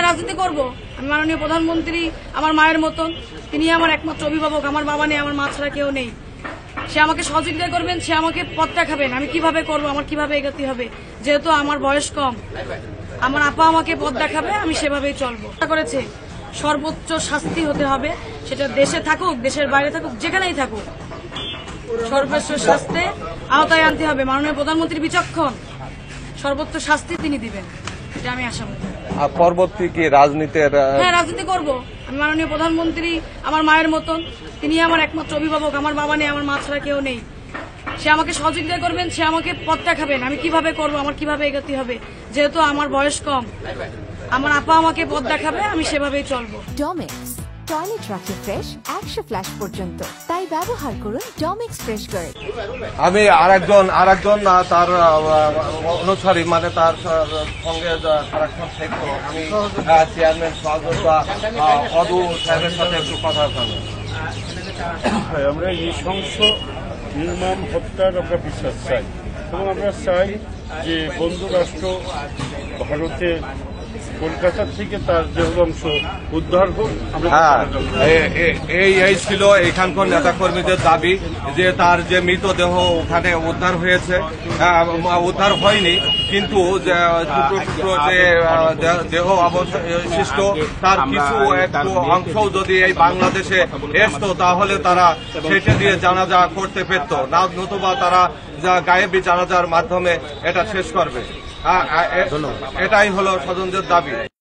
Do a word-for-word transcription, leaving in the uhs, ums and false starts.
রাজনীতি করব। আমি মাননীয় প্রধানমন্ত্রী আমার মায়ের মতন, তিনি আমার একমাত্র অভিভাবক। আমার বাবা নেই, আমার মা ছাড়া কেউ নেই। সে আমাকে সহযোগিতা করবেন, সে আমাকে পথ দেখাবেন আমি কিভাবে করব, আমার কিভাবে এগোতে হবে। যেহেতু আমার বয়স কম, আমার আপা আমাকে পথ দেখাবে, আমি সেভাবেই চলবো। করেছে সর্বোচ্চ শাস্তি হতে হবে, সেটা দেশে থাকুক, দেশের বাইরে থাকুক, যেখানেই থাকুক, সর্বোচ্চ শাস্তি আওতায় আনতে হবে। মাননীয় প্রধানমন্ত্রী বিচক্ষণ, সর্বোচ্চ শাস্তি তিনি দিবেন, এটা আমি আশা করি। পরবর্তী কি রাজনীতির? হ্যাঁ, রাজনীতি করব। আমি মাননীয় প্রধানমন্ত্রী আমার মায়ের মতন, তিনি আমার একমাত্র অভিভাবক। আমার বাবা নেই, আমার মা ছাড়া কেউ নেই। সে আমাকে সহযোগিতা করবেন, সে আমাকে পথ দেখাবেন আমি কিভাবে করব, আমার কিভাবে এগোতে হবে। যেহেতু আমার বয়স কম, আমার আপা আমাকে পথ দেখাবে, আমি সেভাবেই চলবো। ডমিক্স টয়লেট রাখে ফ্রেশ একশো ফ্ল্যাশ পর্যন্ত, তাই ব্যবহার করুন ডমিক্স ফ্রেশ গার্ড। আমি আরেকজন আরেকজন তার অনুসারী, মানে তার সঙ্গে সারাক্ষণ থাকতো। আমি চেয়ারম্যান সহযোগ বা অদু সাহেবের সাথে একটু কথা বলবো। আমরা নৃশংস নির্মম হত্যার আমরা বিশ্বাস চাই, এবং আমরা চাই যে বন্ধু রাষ্ট্র ভারতে কলকাতা থেকে তার দেহ অংশ উদ্ধার হোক। হ্যাঁ, এই এই ছিল এখানকার নেতাকর্মীদের দাবি যে তার যে মৃতদেহ ওখানে উদ্ধার হয়েছে, উদ্ধার হয়নি, কিন্তু টুকরো টুকরো যে দেহ অবশিষ্ট তার কিছু একটু অংশও যদি এই বাংলাদেশে আসতো তাহলে তারা সেটা দিয়ে জানাজা করতে পেত না, নতুবা তারা গায়েবী জানাজার মাধ্যমে এটা শেষ করবে। এটাই হলো স্বজনদের দাবি।